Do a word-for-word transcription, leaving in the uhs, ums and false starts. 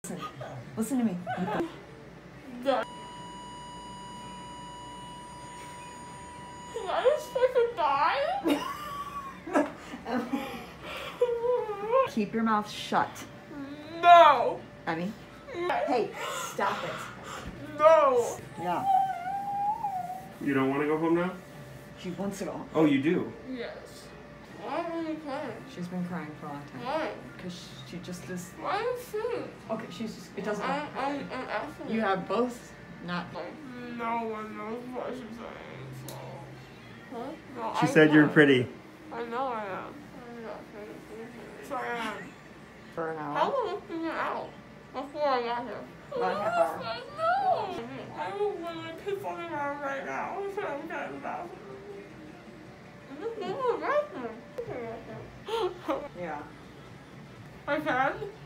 Listen, listen to me. Yeah. Am I supposed to die? Keep your mouth shut. No. Emmy? Hey, stop it. No. Yeah. You don't want to go home now? She wants to go home. Oh, you do? Yes. Why are you crying? She's been crying for a long time. Why? Because she just is. Why are you singing? Okay, she's just. It doesn't I'm, matter. I'm, I'm asking You have both. Not. No one knows what she's saying, so. Huh? No, She I said you're am. pretty. I know I am. I'm not pretty. So I am. For an How hour. long have you been out? Before I got here. About a half hour. I know. I will literally piss on the ground right now. So I'm kind of bad. Just go to the bathroom. Yeah. I can?